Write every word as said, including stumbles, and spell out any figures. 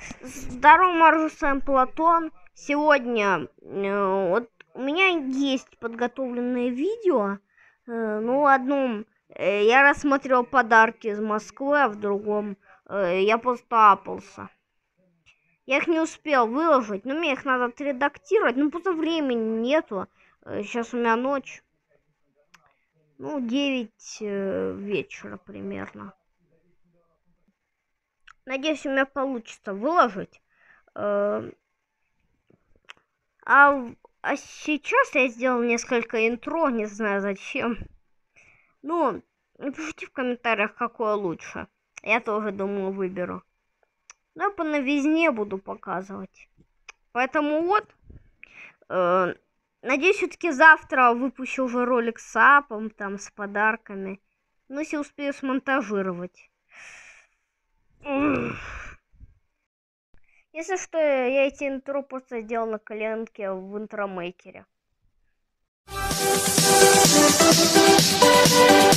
Здорово, Маржусен Платон. Сегодня э, вот у меня есть подготовленное видео. Э, ну, в одном э, я рассмотрел подарки из Москвы, а в другом э, я просто апался. Я их не успел выложить, но мне их надо отредактировать. Ну, просто времени нету. Э, сейчас у меня ночь. Ну, девять э, вечера примерно. Надеюсь, у меня получится выложить. Э, А, а сейчас я сделал несколько интро, не знаю зачем. Ну, напишите в комментариях, какое лучше. Я тоже думаю выберу. Но по новизне буду показывать. Поэтому вот. Э, надеюсь, все-таки завтра выпущу уже ролик с апом, там, с подарками. Ну, если успею смонтажировать. Если что, я эти интро просто сделал на коленке в интромейкере.